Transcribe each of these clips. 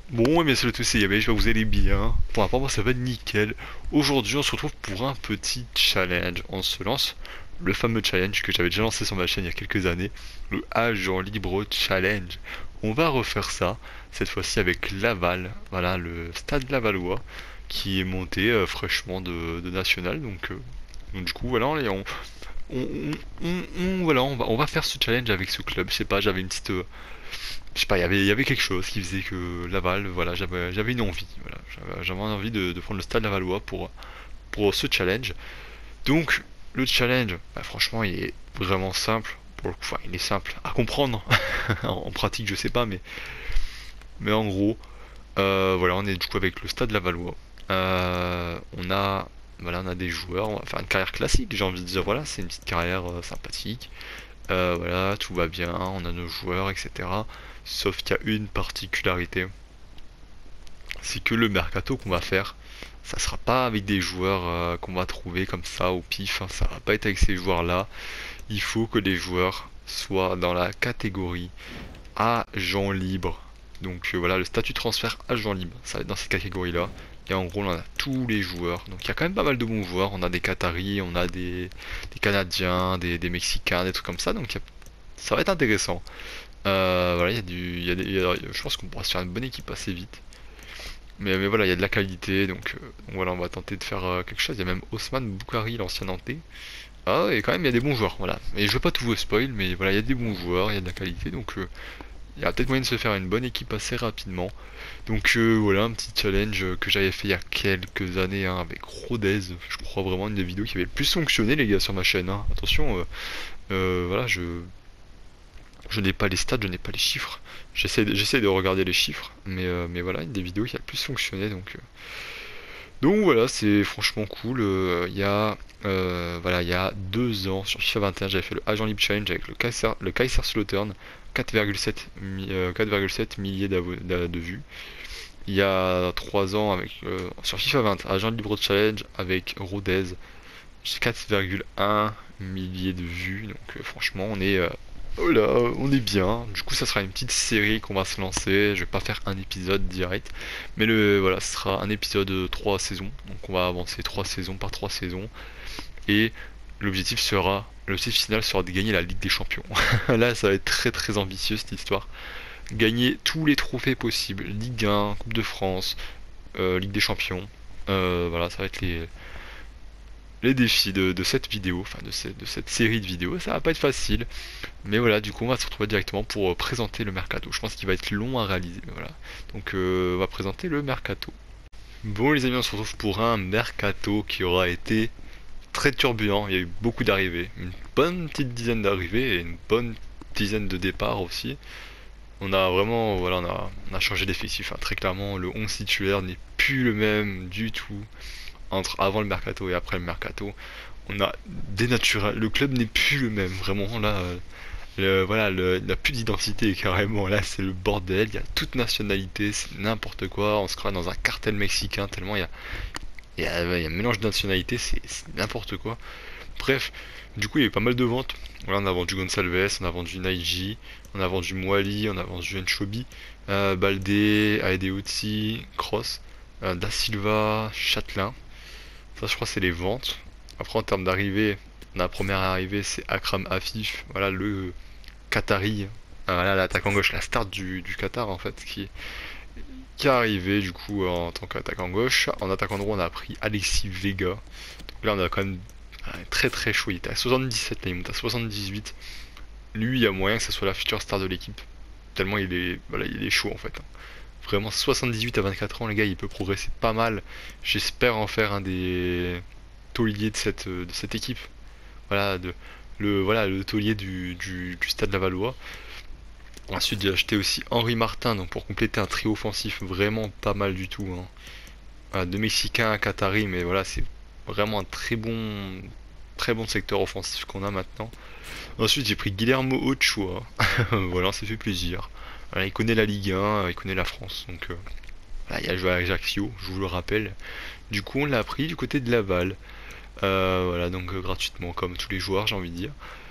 Bon, mais salut à tous, c'est Yabé, j'espère que vous allez bien. Pour ma part, moi ça va nickel. Aujourd'hui, on se retrouve pour un petit challenge. On se lance le fameux challenge que j'avais déjà lancé sur ma chaîne il y a quelques années, le Agent Libre Challenge. On va refaire ça, cette fois-ci avec Laval, voilà, le stade lavallois, qui est monté fraîchement de national. Donc du coup, voilà, voilà, on va faire ce challenge avec ce club. Je sais pas, j'avais une petite je sais pas, il y avait quelque chose qui faisait que Laval, voilà, j'avais une envie, voilà, j'avais envie de prendre le stade lavallois pour ce challenge. Donc, le challenge, bah, franchement, il est vraiment simple, pour le coup, enfin, il est simple à comprendre, en pratique, je sais pas, mais en gros, voilà, on est du coup avec le stade lavallois. On a, voilà, on a des joueurs, on va faire une carrière classique, j'ai envie de dire, voilà, c'est une petite carrière sympathique. Voilà, tout va bien, on a nos joueurs, etc. Sauf qu'il y a une particularité, c'est que le mercato qu'on va faire, ça sera pas avec des joueurs qu'on va trouver comme ça au pif, hein, ça va pas être avec ces joueurs-là. Il faut que les joueurs soient dans la catégorie agent libre. Donc voilà, le statut transfert agent libre, ça va être dans cette catégorie-là. Et en gros, on a tous les joueurs. Donc il y a quand même pas mal de bons joueurs. On a des Qataris, on a des Canadiens, des Mexicains, des trucs comme ça. Ça va être intéressant. Voilà, il y a du, il y a des, il y a- je pense qu'on pourra se faire une bonne équipe assez vite. Mais voilà, il y a de la qualité, donc voilà, on va tenter de faire quelque chose. Il y a même Osman Boukari, l'ancien Nantais. Ah, et quand même, il y a des bons joueurs, voilà. Mais je veux pas tout vous spoil, mais voilà, il y a des bons joueurs, il y a de la qualité, donc il y a peut-être moyen de se faire une bonne équipe assez rapidement. Donc voilà, un petit challenge que j'avais fait il y a quelques années hein, avec Rodez. Je crois vraiment une des vidéos qui avait le plus fonctionné, les gars, sur ma chaîne. Hein. Attention, voilà, je n'ai pas les stats, je n'ai pas les chiffres. J'essaie de regarder les chiffres, mais voilà, une des vidéos qui a le plus fonctionné. Donc voilà, c'est franchement cool. Voilà, il y a 2 ans, sur FIFA 21, j'avais fait le Agent Lib Challenge avec le Kaiserslautern, 4,7 milliers de vues. Il y a 3 ans, sur FIFA 20, Agent Libre Challenge avec Rodez, 4,1 milliers de vues. Donc franchement, oh là, on est bien. Du coup, ça sera une petite série qu'on va se lancer. Je vais pas faire un épisode direct, mais voilà, ce sera un épisode de 3 saisons. Donc on va avancer 3 saisons par 3 saisons. Et l'objectif final sera de gagner la Ligue des Champions. Là, ça va être très très ambitieux cette histoire. Gagner tous les trophées possibles, Ligue 1, Coupe de France, Ligue des Champions. Voilà, ça va être les défis de cette vidéo, enfin de cette série de vidéos. Ça va pas être facile, mais voilà, du coup, on va se retrouver directement pour présenter le mercato. Je pense qu'il va être long à réaliser, mais voilà. Donc, on va présenter le mercato. Bon, les amis, on se retrouve pour un mercato qui aura été très turbulent. Il y a eu beaucoup d'arrivées, une bonne petite dizaine d'arrivées et une bonne dizaine de départs aussi. On a vraiment, voilà, on a changé d'effectif. Hein. Très clairement, le 11 titulaire n'est plus le même du tout entre avant le mercato et après le mercato. On a dénaturé, le club n'est plus le même. Vraiment, là, voilà, il n'a plus d'identité carrément. Là, c'est le bordel. Il y a toute nationalité, c'est n'importe quoi. On se croit dans un cartel mexicain tellement il y a un mélange de nationalités, c'est n'importe quoi. Bref, du coup, il y a eu pas mal de ventes. Voilà, on a vendu Gonçalves, on a vendu Naiji, on a vendu Mwali, on a vendu Enchobi, Baldé, Aedeoti, Cross, Da Silva, Châtelain. Ça, je crois, c'est les ventes. Après, en termes d'arrivée, la première arrivée, c'est Akram Afif, voilà, le Qatari, voilà, l'attaquant gauche, la star du Qatar, en fait, qui est arrivé, du coup, en tant qu'attaquant gauche. En attaquant droit, on a pris Alexis Vega. Donc là, on a quand même très très chaud. Il était à 77, là, il monte à 78. Lui, il y a moyen que ce soit la future star de l'équipe. Tellement voilà, il est chaud, en fait. Vraiment, 78 à 24 ans, les gars, il peut progresser pas mal. J'espère en faire un des tauliers de cette équipe. Voilà, le taulier du Stade Lavallois. Ensuite, j'ai acheté aussi Henri Martin, donc pour compléter un trio offensif vraiment pas mal du tout. Hein. Voilà, deux Mexicains, un Qatari, mais voilà, c'est vraiment un très bon secteur offensif qu'on a maintenant. Ensuite, j'ai pris Guillermo Ochoa. Voilà, on s'est fait plaisir. Voilà, il connaît la Ligue 1, il connaît la France, donc voilà, il a joué à Ajaccio, je vous le rappelle. Du coup, on l'a pris du côté de Laval. Voilà, donc gratuitement, comme tous les joueurs, j'ai envie de dire.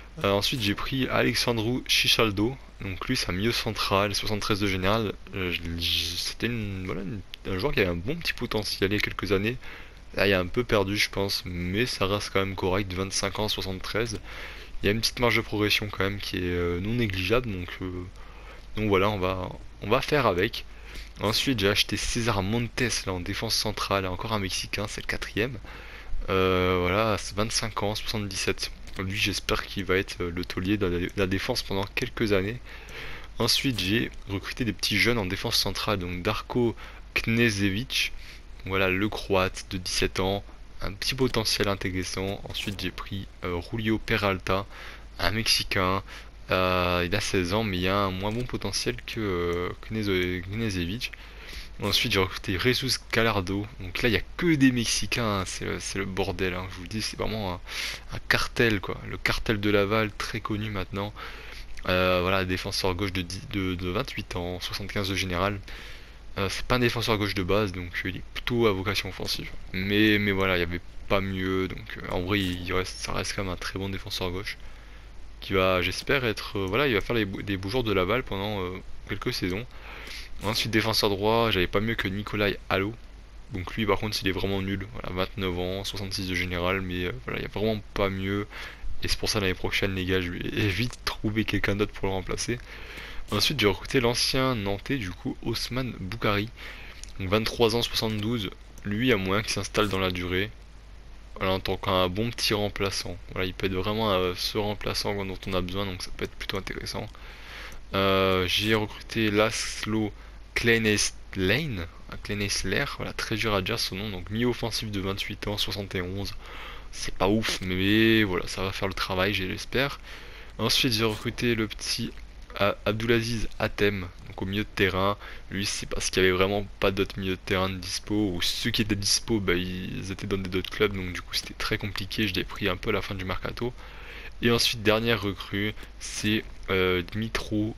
Ensuite j'ai pris Alexandru Chichaldo, donc lui c'est un milieu central, 73 de général. C'était un joueur qui avait un bon petit potentiel il y a quelques années. Là il a un peu perdu je pense, mais ça reste quand même correct, 25 ans, 73. Il y a une petite marge de progression quand même qui est non négligeable, donc voilà, on va faire avec. Ensuite j'ai acheté César Montes là en défense centrale, encore un Mexicain, c'est le quatrième. Voilà, c'est 25 ans, 77. Lui, j'espère qu'il va être le taulier de la défense pendant quelques années. Ensuite, j'ai recruté des petits jeunes en défense centrale, donc Darko Knezevic, voilà, le croate de 17 ans, un petit potentiel intéressant. Ensuite, j'ai pris Julio Peralta, un Mexicain. Il a 16 ans, mais il a un moins bon potentiel que Knezevic. Ensuite, j'ai recruté Jesus Gallardo. Donc là, il n'y a que des Mexicains, hein. C'est le bordel, hein. Je vous le dis, c'est vraiment un cartel, quoi. Le cartel de Laval, très connu maintenant. Voilà, défenseur gauche de 28 ans, 75 de général. C'est pas un défenseur gauche de base, donc il est plutôt à vocation offensive. Mais voilà, il n'y avait pas mieux. Donc en vrai, ça reste quand même un très bon défenseur gauche. Qui va, j'espère, être. Voilà, il va faire des beaux jours de Laval pendant quelques saisons. Ensuite, défenseur droit, j'avais pas mieux que Nikolai Allo. Donc lui, par contre, il est vraiment nul. Voilà, 29 ans, 66 de général, mais voilà, il n'y a vraiment pas mieux. Et c'est pour ça l'année prochaine, les gars, je vais vite trouver quelqu'un d'autre pour le remplacer. Ensuite, j'ai recruté l'ancien Nantais, du coup, Osman Boukari. Donc 23 ans, 72. Lui, à moins qu'il s'installe dans la durée. Voilà, en tant qu'un bon petit remplaçant. Voilà, il peut être vraiment ce remplaçant dont on a besoin, donc ça peut être plutôt intéressant. J'ai recruté Laszlo Kleineslein, voilà, très dur à dire son nom, donc mi-offensif de 28 ans, 71. C'est pas ouf, mais voilà, ça va faire le travail, j'espère. Ensuite, j'ai recruté le petit Abdulaziz Hatem, donc au milieu de terrain. Lui, c'est parce qu'il y avait vraiment pas d'autres milieux de terrain de dispo, ou ceux qui étaient dispo, bah, ils étaient dans d'autres clubs, donc du coup, c'était très compliqué. Je l'ai pris un peu à la fin du mercato. Et ensuite, dernière recrue, c'est Dmitro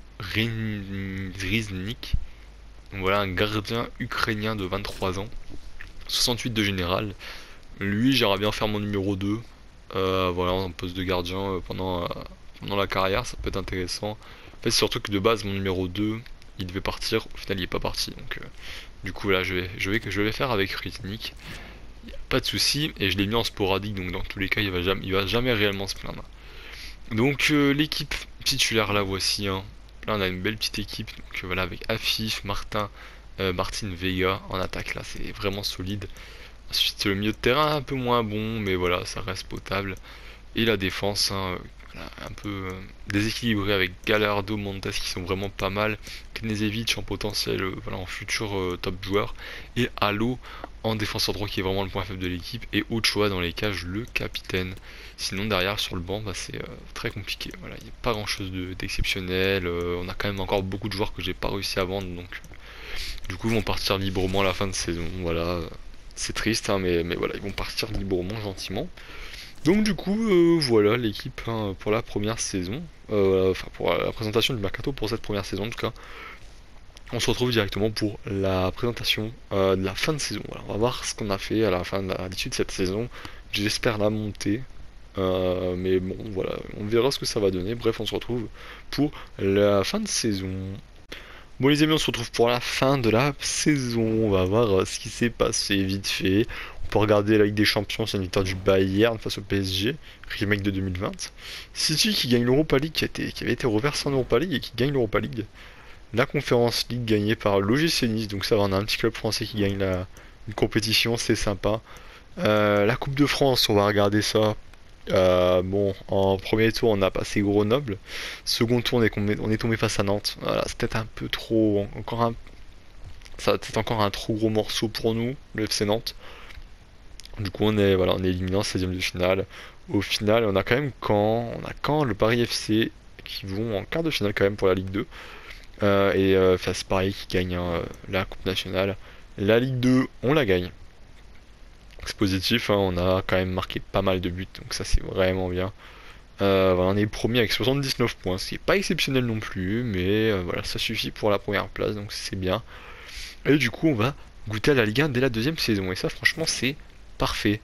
Riznik. Donc voilà, un gardien ukrainien de 23 ans, 68 de général. Lui, j'aimerais bien faire mon numéro 2. Voilà, en poste de gardien pendant la carrière, ça peut être intéressant. En fait, c'est surtout que de base, mon numéro 2, il devait partir. Au final, il est pas parti. Donc, du coup, là, je vais faire avec Riznik. Pas de souci. Et je l'ai mis en sporadique, donc dans tous les cas, il va jamais réellement se plaindre. Donc l'équipe titulaire la voici, hein. Là on a une belle petite équipe, donc voilà, avec Afif, Martin Vega en attaque, là c'est vraiment solide. Ensuite le milieu de terrain un peu moins bon, mais voilà, ça reste potable. Et la défense, hein, voilà, un peu déséquilibrée avec Gallardo, Montes qui sont vraiment pas mal, Knezevic en potentiel, voilà, en futur top joueur, et Allo en défenseur droit qui est vraiment le point faible de l'équipe, et Ochoa dans les cages, le capitaine. Sinon derrière sur le banc, bah, c'est très compliqué. Voilà, il n'y a pas grand chose d'exceptionnel. On a quand même encore beaucoup de joueurs que j'ai pas réussi à vendre, donc du coup ils vont partir librement à la fin de saison. Voilà, c'est triste, hein, mais voilà, ils vont partir librement, gentiment. Donc du coup, voilà l'équipe, hein, pour la première saison. Enfin pour la présentation du mercato pour cette première saison en tout cas. On se retrouve directement pour la présentation de la fin de saison. Voilà, on va voir ce qu'on a fait à l'issue de cette saison. J'espère la montée. Mais bon, voilà, on verra ce que ça va donner. Bref, on se retrouve pour la fin de saison. Bon les amis, on se retrouve pour la fin de la saison. On va voir ce qui s'est passé vite fait. On peut regarder la Ligue des Champions, c'est une victoire du Bayern face au PSG, remake de 2020. City qui gagne l'Europa League, qui avait été reversé en Europa League et qui gagne l'Europa League. La Conference League gagnée par l'OGC Nice, donc ça va, on a un petit club français qui gagne une compétition, c'est sympa. La Coupe de France, on va regarder ça. Bon, en premier tour, on a passé Grenoble. Second tour, on est tombé face à Nantes. Voilà, c'était un peu trop, ça c'était encore un trop gros morceau pour nous, le FC Nantes. Du coup, on est éliminé en 16e de finale. Au final, on a Caen, le Paris FC qui vont en quart de finale quand même pour la Ligue 2. Et face Paris qui gagne, hein, la Coupe nationale. La Ligue 2, on la gagne. C'est positif, hein, on a quand même marqué pas mal de buts, donc ça c'est vraiment bien. Voilà, on est premier avec 79 points, ce qui est pas exceptionnel non plus, mais voilà, ça suffit pour la première place, donc c'est bien. Et du coup, on va goûter à la Ligue 1 dès la deuxième saison, et ça franchement c'est parfait.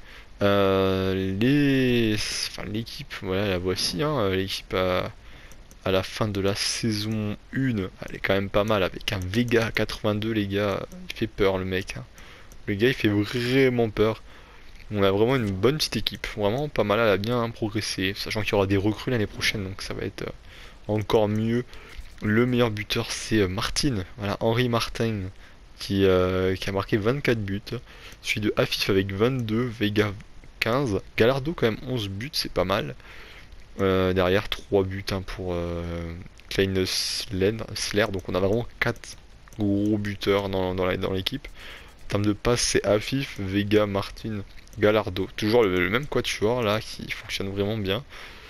Enfin, l'équipe, voilà, la voici, hein, l'équipe à la fin de la saison 1, elle est quand même pas mal avec un Vega 82, les gars. Il fait peur le mec, hein. Le gars il fait vraiment peur. On a vraiment une bonne petite équipe, vraiment pas mal, elle a bien progressé, sachant qu'il y aura des recrues l'année prochaine, donc ça va être encore mieux. Le meilleur buteur c'est Martin, voilà, Henri Martin, qui a marqué 24 buts, suivi de Afif avec 22, Vega 15, Gallardo quand même 11 buts, c'est pas mal. Derrière 3 buts hein, pour Klein Sler, donc on a vraiment 4 gros buteurs dans l'équipe. En termes de passes, c'est Afif, Vega, Martin, Gallardo. Toujours le même quatuor là qui fonctionne vraiment bien.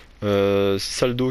Saldo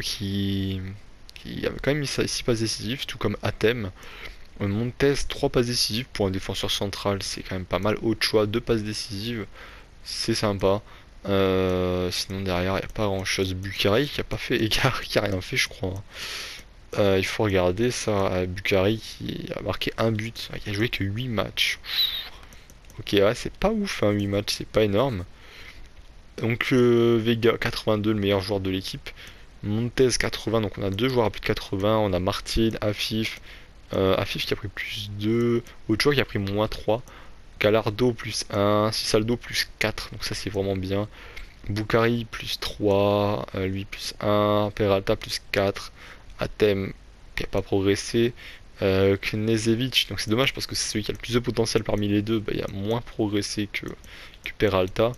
qui a quand même mis 6 passes décisives, tout comme Atem. Montes 3 passes décisives pour un défenseur central, c'est quand même pas mal. Ochoa 2 passes décisives, c'est sympa. Sinon derrière il n'y a pas grand chose. Bukhari qui a pas fait écart, qui a rien fait je crois. Il faut regarder ça. Bukhari qui a marqué un but, qui a joué que 8 matchs. Ok, ouais, c'est pas ouf, hein, 8 matchs, c'est pas énorme. Donc Vega 82, le meilleur joueur de l'équipe. Montez 80, donc on a deux joueurs à plus de 80. On a Martin, Afif. Afif qui a pris plus 2. Ochoa qui a pris moins 3. Gallardo plus 1. Cisaldo plus 4, donc ça c'est vraiment bien. Bukhari plus 3. Lui plus 1. Peralta plus 4. Atem qui n'a pas progressé. Knezevic, donc c'est dommage parce que c'est celui qui a le plus de potentiel parmi les deux, bah, il a moins progressé que Peralta.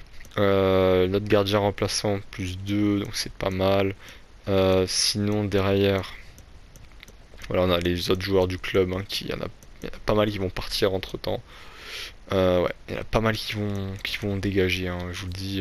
Notre gardien remplaçant plus 2, donc c'est pas mal. Sinon derrière, voilà, on a les autres joueurs du club, hein, il y en a pas mal qui vont partir entre temps. Ouais, il y en a pas mal qui vont dégager, hein, je vous le dis.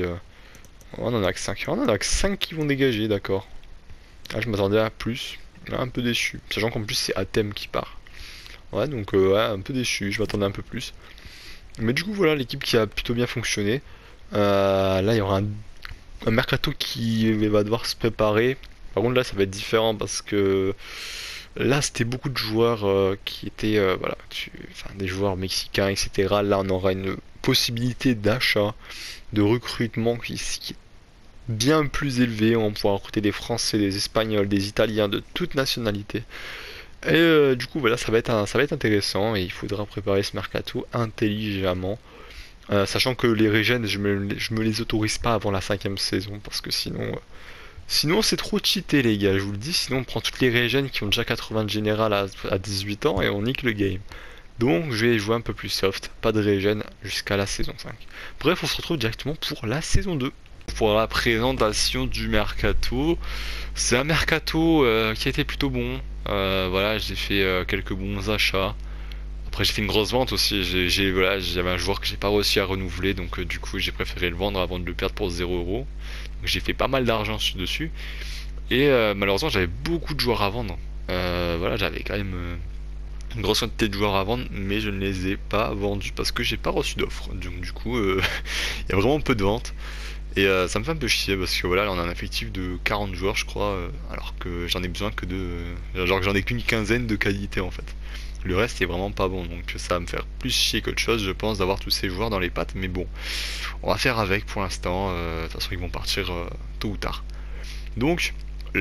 On en a que 5. On en a que 5 qui vont dégager, d'accord. Ah, je m'attendais à plus. Là, un peu déçu. Sachant qu'en plus c'est Atem qui part. Ouais, donc ouais, un peu déçu. Je m'attendais un peu plus. Mais du coup, voilà l'équipe qui a plutôt bien fonctionné. Là, il y aura un mercato qui va devoir se préparer. Par contre, là, ça va être différent parce que là, c'était beaucoup de joueurs qui étaient, voilà, enfin, des joueurs mexicains, etc. Là, on aura une possibilité d'achat, de recrutement qui est bien plus élevée. On pourra recruter des Français, des Espagnols, des Italiens, de toute nationalité. Et du coup, voilà, ça va être intéressant et il faudra préparer ce mercato intelligemment. Sachant que les régènes, je me les autorise pas avant la 5ème saison parce que sinon c'est trop cheaté les gars, je vous le dis. Sinon on prend toutes les régènes qui ont déjà 80 de général à 18 ans et on nique le game. Donc je vais jouer un peu plus soft, pas de régène jusqu'à la saison 5. Bref, on se retrouve directement pour la saison 2. Pour la présentation du mercato, c'est un mercato qui a été plutôt bon. Voilà, j'ai fait quelques bons achats. Après j'ai fait une grosse vente aussi, voilà, j'avais un joueur que j'ai pas réussi à renouveler, donc du coup j'ai préféré le vendre avant de le perdre pour 0€. Donc j'ai fait pas mal d'argent dessus. Et malheureusement j'avais beaucoup de joueurs à vendre. Voilà, j'avais quand même une grosse quantité de joueurs à vendre, mais je ne les ai pas vendus parce que j'ai pas reçu d'offres. Donc du coup il y a vraiment peu de ventes. Et ça me fait un peu chier parce que voilà, là on a un effectif de 40 joueurs je crois, alors que j'en ai besoin que genre que j'en ai qu'une quinzaine de qualité en fait. Le reste est vraiment pas bon, donc ça va me faire plus chier qu'autre chose, je pense, d'avoir tous ces joueurs dans les pattes. Mais bon, on va faire avec pour l'instant. De toute façon, ils vont partir tôt ou tard. Donc,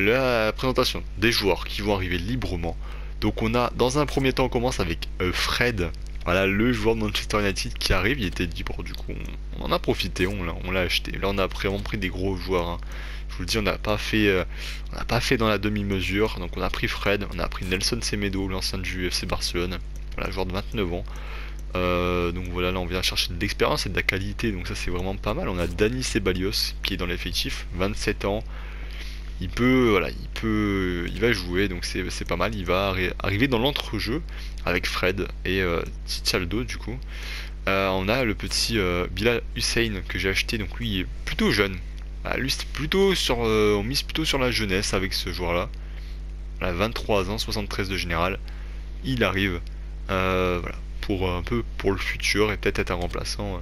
la présentation des joueurs qui vont arriver librement. Donc, on a, dans un premier temps, on commence avec Fred. Voilà, le joueur de Manchester United qui arrive. Il était libre, du coup, on en a profité, on l'a acheté. Là, on a vraiment pris des gros joueurs, hein. Je vous le dis, on n'a pas fait dans la demi-mesure. Donc on a pris Fred, on a pris Nelson Semedo, l'ancien du FC Barcelone, voilà, joueur de 29 ans. Donc voilà, là on vient chercher de l'expérience et de la qualité, donc ça c'est vraiment pas mal. On a Dani Ceballos qui est dans l'effectif, 27 ans. Voilà, il va jouer, donc c'est pas mal. Il va arriver dans l'entrejeu avec Fred et Tichaldo du coup. On a le petit Bilal Hussein que j'ai acheté, donc lui il est plutôt jeune. Lui c'était plutôt on mise plutôt sur la jeunesse avec ce joueur là. Voilà, 23 ans, 73 de général. Il arrive voilà, pour un peu pour le futur et peut-être être un remplaçant.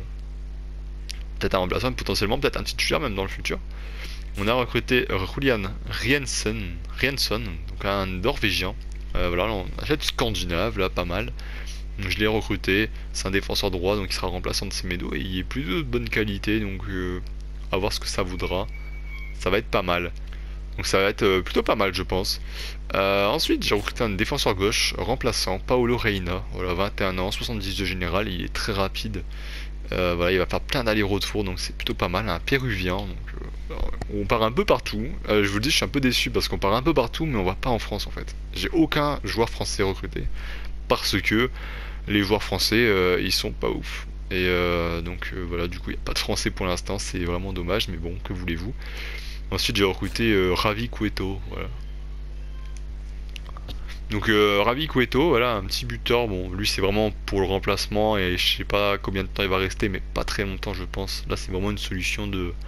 Potentiellement peut-être un titulaire même dans le futur. On a recruté Julian Rienson, donc un Norvégien. Voilà, on achète scandinave là, pas mal. Donc je l'ai recruté, c'est un défenseur droit, donc il sera remplaçant de Semedo, et il est plutôt de bonne qualité, donc à voir ce que ça voudra. Ça va être pas mal. Donc ça va être plutôt pas mal, je pense. Ensuite, j'ai recruté un défenseur gauche remplaçant, Paolo Reina. Voilà, 21 ans, 70 de général, il est très rapide. Voilà, il va faire plein d'allers-retours, donc c'est plutôt pas mal. Un Péruvien, donc on part un peu partout. Je vous le dis, je suis un peu déçu parce qu'on part un peu partout, mais on va pas en France en fait. J'ai aucun joueur français recruté parce que les joueurs français, ils sont pas ouf. Et donc voilà, du coup, il n'y a pas de français pour l'instant, c'est vraiment dommage, mais bon, que voulez-vous. Ensuite, j'ai recruté Ravi Cueto, voilà. Donc Ravi Cueto, voilà, un petit buteur. Bon, lui c'est vraiment pour le remplacement et je sais pas combien de temps il va rester, mais pas très longtemps je pense. Là c'est vraiment une solution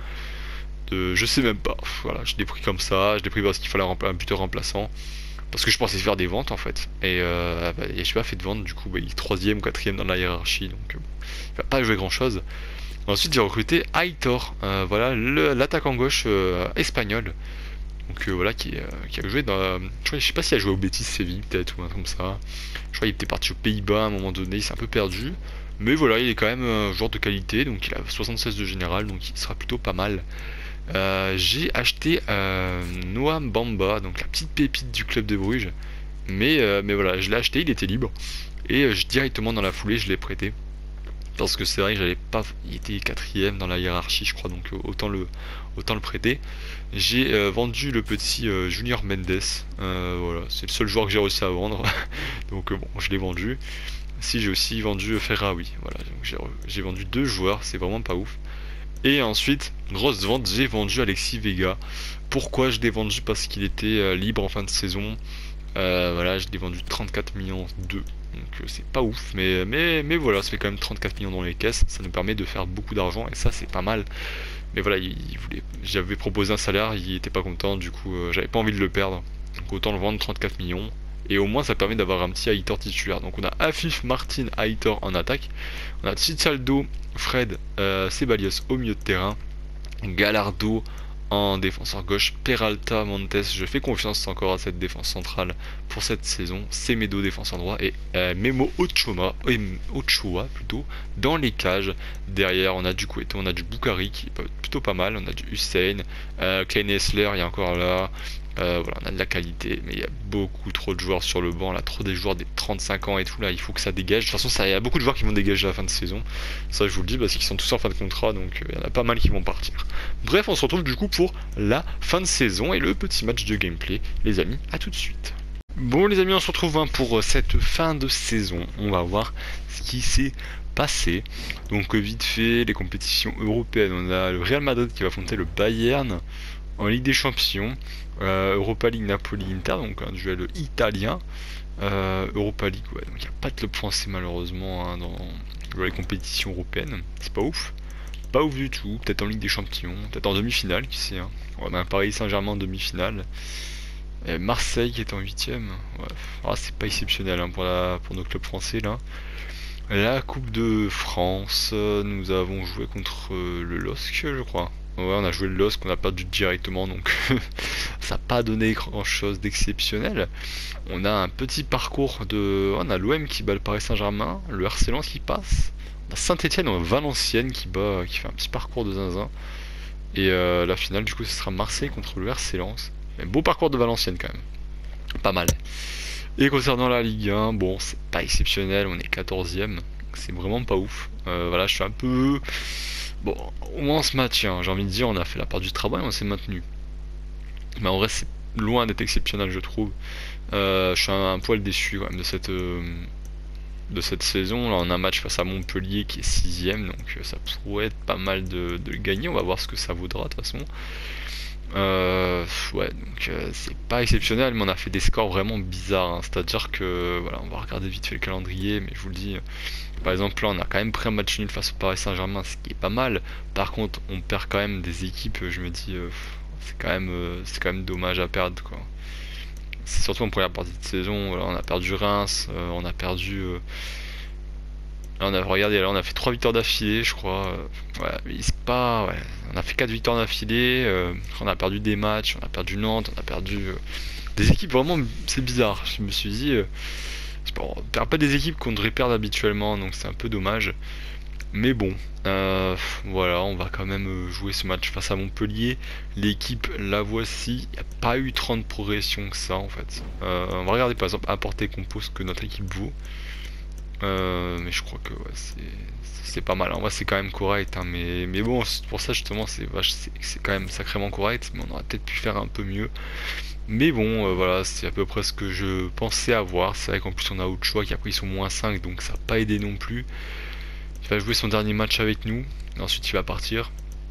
je sais même pas. Voilà, je l'ai pris comme ça, je l'ai pris parce qu'il fallait un buteur remplaçant. Parce que je pensais faire des ventes en fait. Et bah, j'ai pas fait de vente, du coup bah, il est troisième ou quatrième dans la hiérarchie, donc il va pas jouer grand chose. Ensuite j'ai recruté Aitor, voilà, l'attaquant gauche espagnol. Donc voilà, qui a joué dans. Je sais pas s'il a joué au Betis Séville, peut-être, ou un truc comme ça. Je crois qu'il était parti aux Pays-Bas à un moment donné, il s'est un peu perdu. Mais voilà, il est quand même un joueur de qualité, donc il a 76 de général, donc il sera plutôt pas mal. J'ai acheté Noam Bamba, donc la petite pépite du club de Bruges. Mais voilà, je l'ai acheté, il était libre. Et directement dans la foulée, je l'ai prêté. Parce que c'est vrai que j'avais pas. Il était quatrième dans la hiérarchie, je crois, donc autant le prêter. J'ai vendu le petit Junior Mendes. Voilà, c'est le seul joueur que j'ai réussi à vendre. Donc bon, je l'ai vendu. Si j'ai aussi vendu Ferraoui. Voilà, donc j'ai vendu deux joueurs, c'est vraiment pas ouf. Et ensuite, grosse vente, j'ai vendu Alexis Vega. Pourquoi je l'ai vendu? Parce qu'il était libre en fin de saison. Voilà, je l'ai vendu 34 millions 2. Donc c'est pas ouf, mais voilà, ça fait quand même 34 millions dans les caisses. Ça nous permet de faire beaucoup d'argent et ça c'est pas mal. Mais voilà, j'avais proposé un salaire, il était pas content, du coup j'avais pas envie de le perdre. Donc autant le vendre 34 millions. Et au moins ça permet d'avoir un petit Aitor titulaire. Donc on a Afif, Martin, Aitor en attaque. On a Cicaldo, Fred, Ceballos au milieu de terrain. Gallardo en défenseur gauche, Peralta, Montes, je fais confiance encore à cette défense centrale pour cette saison, Semedo défenseur droit et Memo Ochoa plutôt dans les cages. Derrière on a du Cueto, on a du Boukari qui est plutôt pas mal, on a du Hussein, Klein Hessler il y a encore là. Voilà, on a de la qualité, mais il y a beaucoup trop de joueurs sur le banc, là, trop des joueurs des 35 ans et tout, là, il faut que ça dégage. De toute façon, il y a beaucoup de joueurs qui vont dégager à la fin de saison, ça je vous le dis, parce qu'ils sont tous en fin de contrat, donc il y en a pas mal qui vont partir. Bref, on se retrouve du coup pour la fin de saison et le petit match de gameplay, les amis, à tout de suite. Bon les amis, on se retrouve pour cette fin de saison, on va voir ce qui s'est passé. Donc vite fait, les compétitions européennes, on a le Real Madrid qui va affronter le Bayern en Ligue des Champions, Europa League Napoli-Inter, donc un duel italien. Europa League, ouais, donc il n'y a pas de club français malheureusement hein, dans les compétitions européennes, c'est pas ouf. Pas ouf du tout, peut-être en Ligue des Champions, peut-être en demi-finale, qui sait. Hein. On a un Paris Saint-Germain en demi-finale. Et Marseille qui est en huitième. Ouais. Ah, c'est pas exceptionnel hein, pour nos clubs français là. La Coupe de France, nous avons joué contre le LOSC, je crois. Ouais, on a joué le LOSC, on a perdu directement, donc ça n'a pas donné grand chose d'exceptionnel. On a un petit parcours on a l'OM qui bat le Paris Saint-Germain, le RC Lens qui passe, on a Saint-Etienne, on a Valenciennes qui fait un petit parcours de zinzin. Et la finale, du coup, ce sera Marseille contre le RC Lens. Un beau parcours de Valenciennes quand même, pas mal. Et concernant la Ligue 1, bon, c'est pas exceptionnel, on est 14ème, c'est vraiment pas ouf. Voilà, je suis un peu. Bon, au moins on se maintient, j'ai envie de dire, on a fait la part du travail, on s'est maintenu. Mais en vrai, c'est loin d'être exceptionnel, je trouve. Je suis un poil déçu quand même de cette saison. Là, on a un match face à Montpellier qui est 6ème, donc ça pourrait être pas mal de le gagner. On va voir ce que ça vaudra de toute façon. Ouais, donc c'est pas exceptionnel, mais on a fait des scores vraiment bizarres. Hein. C'est-à-dire que, voilà, on va regarder vite fait le calendrier, mais je vous le dis. Par exemple, là, on a quand même pris un match nul face au Paris Saint-Germain, ce qui est pas mal. Par contre, on perd quand même des équipes. Je me dis, c'est quand même dommage à perdre, quoi. C'est surtout en première partie de saison. Voilà, on a perdu Reims, on a perdu. Là, regardez, là, on a fait 3 victoires d'affilée, je crois. Ouais, mais c'est pas. Ouais, on a fait 4 victoires d'affilée. On a perdu des matchs, on a perdu Nantes, on a perdu des équipes vraiment. C'est bizarre. Je me suis dit. On perd pas des équipes qu'on devrait perdre habituellement, donc c'est un peu dommage. Mais bon, voilà, on va quand même jouer ce match face à Montpellier. L'équipe, la voici. Il n'y a pas eu 30 progression que ça en fait. On va regarder par exemple apporter compo ce que notre équipe vaut. Mais je crois que ouais, c'est pas mal. En vrai, c'est quand même correct. Hein, mais bon, pour ça justement, c'est quand même sacrément correct. Mais on aurait peut-être pu faire un peu mieux. Mais bon, voilà, c'est à peu près ce que je pensais avoir. C'est vrai qu'en plus, on a Ochoa qui a pris son -5, donc ça n'a pas aidé non plus. Il va jouer son dernier match avec nous. Et ensuite, il va partir.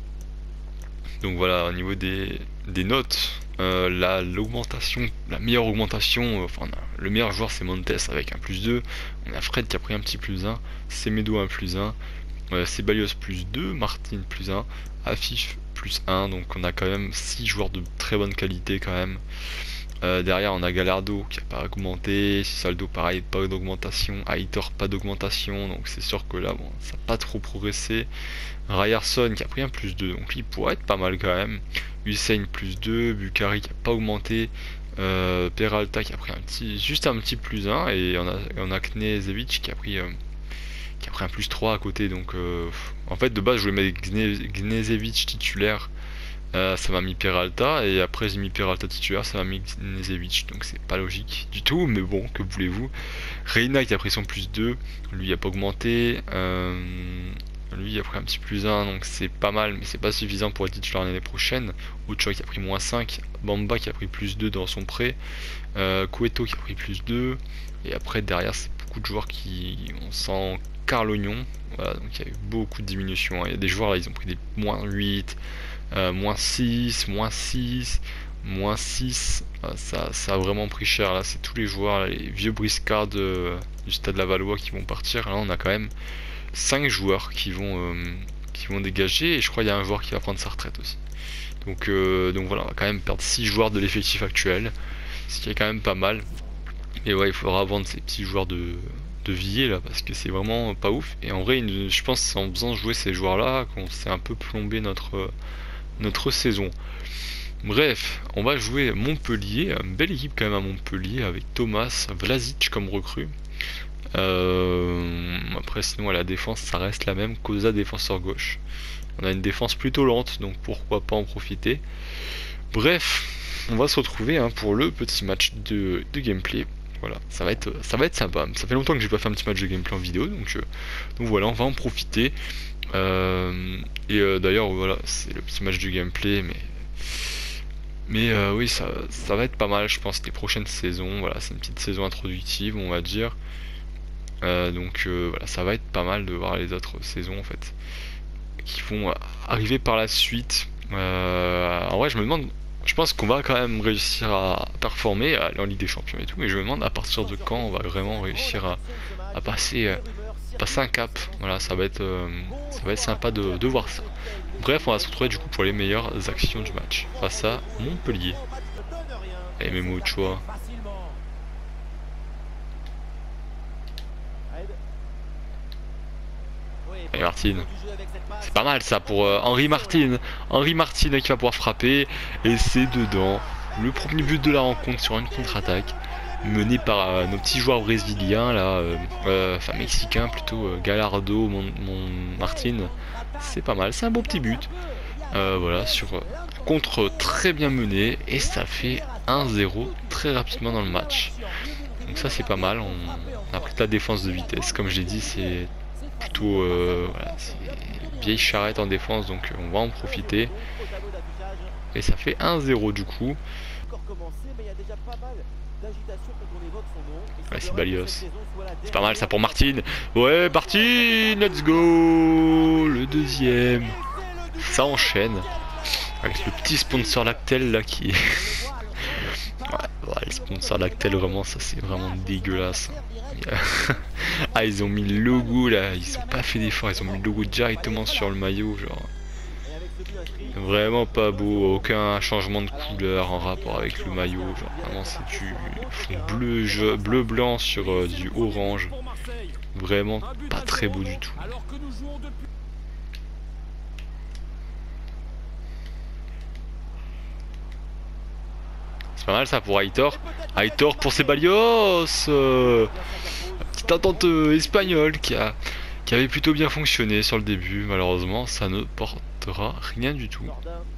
Donc voilà, au niveau des notes, l'augmentation, la meilleure augmentation, enfin le meilleur joueur c'est Montes avec un +2, on a Fred qui a pris un petit +1, Semedo un +1, Ceballos +2, Martin +1, Afif +1, donc on a quand même 6 joueurs de très bonne qualité quand même. Derrière on a Gallardo qui a pas augmenté, Cisaldo pareil, pas d'augmentation, Aitor pas d'augmentation, donc c'est sûr que là bon, ça n'a pas trop progressé. Ryerson qui a pris un +2, donc il pourrait être pas mal quand même. Hussein +2, Bukhari qui a pas augmenté, Peralta qui a pris juste un petit +1, et on a Knežević qui a pris un +3 à côté, donc en fait de base je voulais mettre Knežević titulaire. Ça m'a mis Peralta, et après j'ai mis Peralta titulaire, ça m'a mis Knežević, donc c'est pas logique du tout, mais bon, que voulez-vous. Reina qui a pris son +2, lui il a pas augmenté, lui il a pris un petit +1, donc c'est pas mal, mais c'est pas suffisant pour être titulaire l'année prochaine. Ochoa qui a pris -5, Bamba qui a pris +2 dans son prêt, Cueto qui a pris +2, et après derrière c'est beaucoup de joueurs qui on sent Carlognon, voilà, donc il y a eu beaucoup de diminution, hein. Il y a des joueurs là ils ont pris des -8, -6, -6, -6, ça a vraiment pris cher là, c'est tous les joueurs là, les vieux briscards du Stade Lavallois qui vont partir. Là on a quand même 5 joueurs qui vont dégager, et je crois qu'il y a un joueur qui va prendre sa retraite aussi. Donc voilà, on va quand même perdre 6 joueurs de l'effectif actuel, ce qui est quand même pas mal. Et ouais, il faudra vendre ces petits joueurs de Villiers là, parce que c'est vraiment pas ouf. Et en vrai, je pense que c'est en faisant jouer ces joueurs là qu'on s'est un peu plombé notre saison. Bref, on va jouer Montpellier, une belle équipe quand même à Montpellier, avec Thomas Vlasic comme recrue. Après sinon à la défense ça reste la même, Koza défenseur gauche. On a une défense plutôt lente, donc pourquoi pas en profiter. Bref, on va se retrouver pour le petit match de gameplay. Voilà, ça va être sympa. Ça fait longtemps que j'ai pas fait un petit match de gameplay en vidéo, donc voilà, on va en profiter. D'ailleurs voilà, c'est le petit match du gameplay, mais oui, ça va être pas mal, je pense, les prochaines saisons. Voilà, c'est une petite saison introductive, on va dire. Donc voilà, ça va être pas mal de voir les autres saisons en fait qui vont arriver par la suite. En vrai, je me demande, je pense qu'on va quand même réussir à performer, à aller en Ligue des Champions et tout, mais je me demande à partir de quand on va vraiment réussir à passer un cap. Voilà, ça va être sympa de voir ça. Bref, on va se retrouver du coup pour les meilleures actions du match face à Montpellier. Et Memo Ochoa. Et Martin. C'est pas mal ça pour Henri Martin. Henri Martin qui va pouvoir frapper. Et c'est dedans. Le premier but de la rencontre sur une contre-attaque. Mené par nos petits joueurs brésiliens là. Enfin mexicains plutôt. Gallardo, mon Martin. C'est pas mal. C'est un beau petit but. Voilà, sur contre très bien mené. Et ça fait 1-0 très rapidement dans le match. Donc ça c'est pas mal. On a pris de la défense de vitesse. Comme j'ai dit, c'est plutôt voilà, c'est vieille charrette en défense, donc on va en profiter. Et ça fait 1-0 du coup. Ouais, c'est Balios. C'est pas mal ça pour Martin. Ouais, Martin, let's go. Le deuxième. Ça enchaîne. Avec le petit sponsor Lactel là qui est... ouais, le sponsor Lactel, vraiment, ça c'est vraiment dégueulasse. Ah, ils ont mis le logo là, ils ont pas fait d'effort, ils ont mis le logo directement sur le maillot, genre. Vraiment pas beau, aucun changement de couleur en rapport avec le maillot, genre vraiment c'est du fond bleu blanc sur du orange. Vraiment pas très beau du tout. C'est pas mal ça pour Aitor. Aitor pour Ceballos. Petite entente espagnole qui avait plutôt bien fonctionné sur le début. Malheureusement, ça ne portera rien du tout.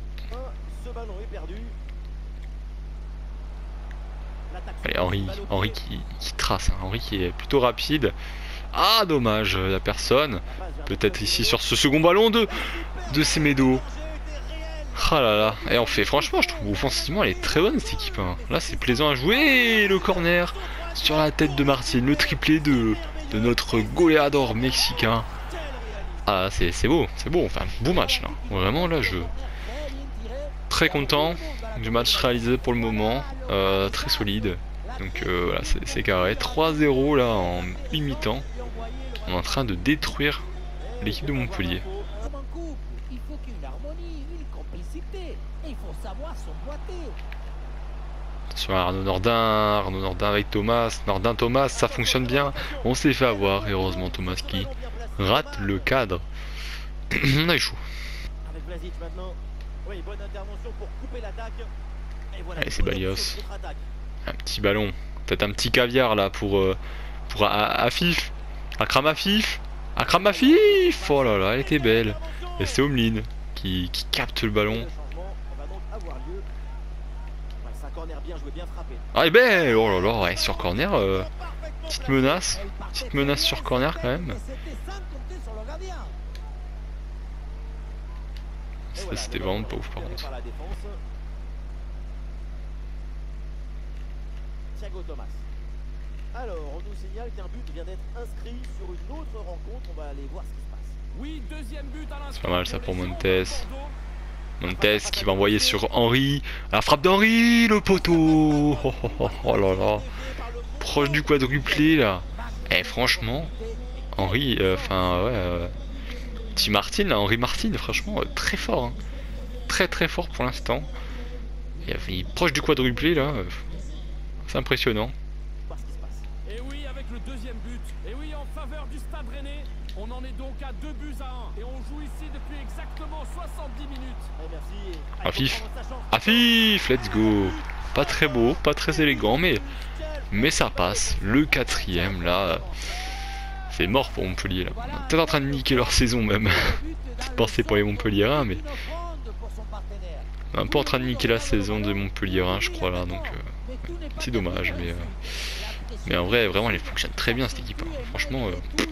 Allez, Henry qui trace, hein. Henry qui est plutôt rapide. Ah, dommage, la personne. Peut-être ici sur ce second ballon de Semedo. Ah là là. Et on fait, franchement, je trouve offensivement, elle est très bonne cette équipe, hein. Là, c'est plaisant à jouer. Le corner sur la tête de Martin. Le triplé de notre goleador mexicain. Ah, c'est beau, c'est beau. Enfin, beau match là. Vraiment, là, très content du match réalisé pour le moment. Très solide. Donc voilà, c'est carré. 3-0 là en 8 mi-temps. On est en train de détruire l'équipe de Montpellier. Attention à Arnaud Nordin avec Thomas. Thomas, ça fonctionne bien. On s'est fait avoir, et heureusement Thomas qui rate le cadre. On a eu chaud. Allez, c'est Balios. Un petit ballon. Peut-être un petit caviar là pour Afif. Akram Afif. Akram Afif. Oh là là, elle était belle. Et c'est Omlin qui capte le ballon. Ah et ben, oh là là, ouais, sur corner, petite menace sur corner quand même. Ça c'était vraiment pas ouf par contre. Alors, on nous signale qu'un but vient d'être inscrit sur une autre rencontre, on va aller voir ce qui se passe. Oui, deuxième but à l'instant. C'est pas mal ça pour Montes. Montes qui va envoyer sur Henry. La frappe d'Henry, le poteau. Oh là là. Proche du quadruplé là. Eh franchement, Henry, enfin ouais. Petit Martin là, Henry Martin, franchement, très fort. Hein. Très fort pour l'instant. Il est proche du quadruplé là. C'est impressionnant. Et oui, avec le deuxième but. Et oui, en faveur du Stade Rennais. On en est donc à 2-1. Et on joue ici depuis exactement 70 minutes. Et merci. Afif. Afif, let's go. Pas très beau, pas très élégant, mais ça passe. Le quatrième, là, c'est mort pour Montpellier. Là. On est peut-être en train de niquer leur saison même. Petite pensée pour les Montpelliérains, mais on est un peu en train de niquer la saison des Montpelliérains, je crois là. Donc, c'est dommage, mais en vrai, vraiment, elle fonctionne très bien cette équipe. Hein. Franchement,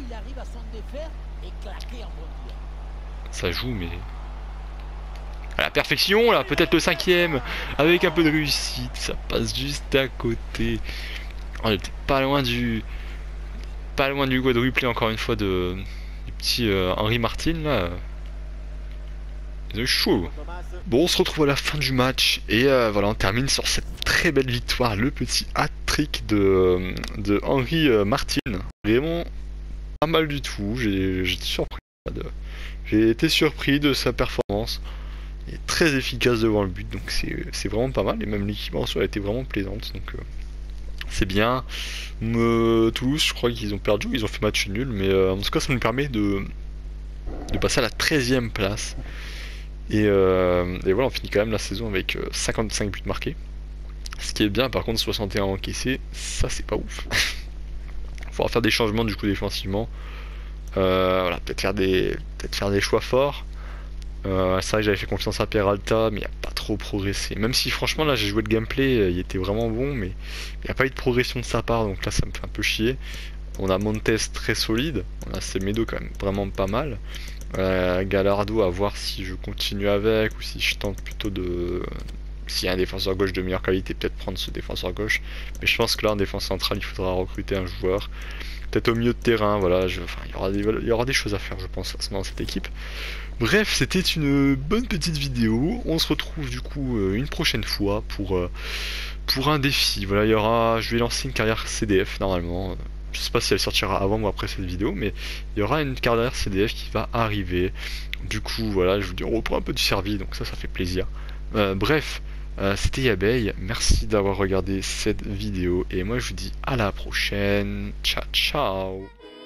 ça joue, mais à la perfection là, peut-être le cinquième avec un peu de réussite, ça passe juste à côté. On était pas loin du quadruplé encore une fois du petit Henry Martin là. C'est chaud. Bon, on se retrouve à la fin du match et voilà, on termine sur cette très belle victoire, le petit hat-trick de Henry Martin. Vraiment pas mal du tout. J'étais surpris. J'ai été surpris de sa performance. Il est très efficace devant le but, donc c'est vraiment pas mal. Et même l'équipement a été vraiment plaisante, donc c'est bien. Toulouse, je crois qu'ils ont perdu, ils ont fait match nul, mais en tout cas ça nous permet de passer à la 13e place. Et voilà, on finit quand même la saison avec 55 buts marqués. Ce qui est bien, par contre 61 encaissés, ça c'est pas ouf. Il faudra faire des changements du coup défensivement. Voilà, peut-être faire des choix forts. C'est vrai que j'avais fait confiance à Peralta, mais il n'a pas trop progressé. Même si franchement là j'ai joué le gameplay, il était vraiment bon, mais il n'y a pas eu de progression de sa part, donc là ça me fait un peu chier. On a Montes très solide, on a Semedo quand même vraiment pas mal. Gallardo à voir si je continue avec ou si je tente plutôt de... S'il y a un défenseur gauche de meilleure qualité, peut-être prendre ce défenseur gauche. Mais je pense que là en défense centrale il faudra recruter un joueur. Peut-être au milieu de terrain, voilà, il y aura des choses à faire je pense dans cette équipe. Bref, c'était une bonne petite vidéo. On se retrouve du coup une prochaine fois pour un défi. Voilà, je vais lancer une carrière CDF normalement. Je sais pas si elle sortira avant ou après cette vidéo, mais il y aura une carrière CDF qui va arriver. Du coup, voilà, je vous dis, on reprend un peu du servi, donc ça fait plaisir. Bref, c'était Yabeille. Merci d'avoir regardé cette vidéo et moi je vous dis à la prochaine. Ciao, ciao.